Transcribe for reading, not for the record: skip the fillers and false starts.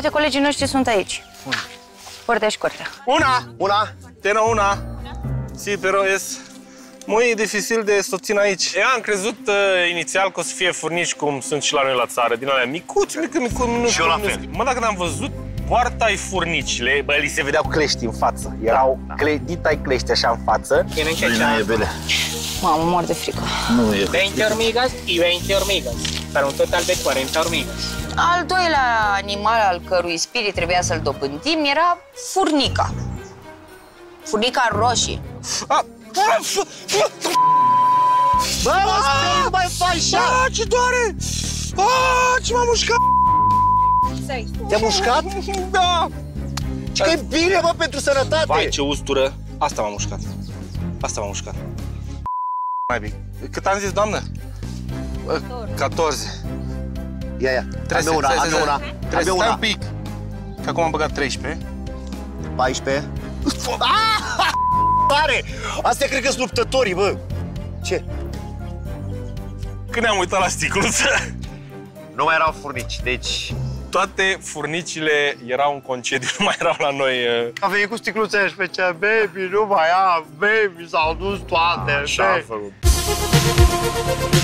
Toate colegii noștri sunt aici. Cortea și cortea. Una. Tena una. Sí, pero es muy difícil de susțin aici. Eu am crezut inițial că o să fie furnici cum sunt și la noi la țară, din alea micuți, micuți. Și eu la fel. Mă, dacă n-am văzut poarta-i furnicile, Bă, li se vedeau clești în față. Erau dita-i clești așa în față. Tienen que echar Mamă, mor de frică. Nu e. 20 hormigas y 20 hormigas, para un total de 40 hormigas. Al doilea animal al cărui spirit trebuia să-l dobândim era furnica. Furnica roșie. Bă, nu mai faci așa! ce doare! Ce m-a mușcat! Te-a mușcat? Da! Și că e bine, bă, pentru sănătate! Vai, ce ustură! Asta m-a mușcat. Asta m-a mușcat. Mai bine. Cât am zis, doamnă? 14. Ia. Am una. Stai un pic. Că acum am băgat 13. 14. Tare! Astea cred că sunt luptătorii, bă. Ce? Când ne-am uitat la sticluță, Nu mai erau furnici, deci... toate furnicile erau în concediu, nu mai erau la noi. A venit cu sticluța aia și făcea, baby, nu mai am, baby, s-au dus toate, Așa a făcut.